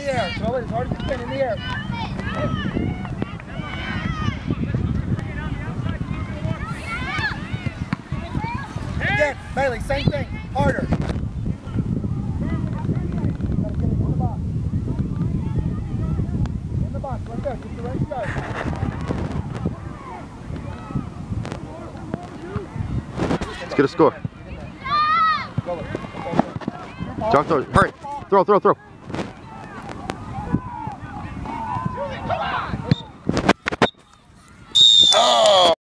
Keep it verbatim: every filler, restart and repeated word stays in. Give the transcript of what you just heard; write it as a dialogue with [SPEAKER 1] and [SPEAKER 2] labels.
[SPEAKER 1] the air. Throw it as hard as you can in the air. Again, Bailey, same thing. Harder. In the box, right there. Keep the right start.
[SPEAKER 2] Let's get a score. John, throw. Hurry. Throw, throw, throw.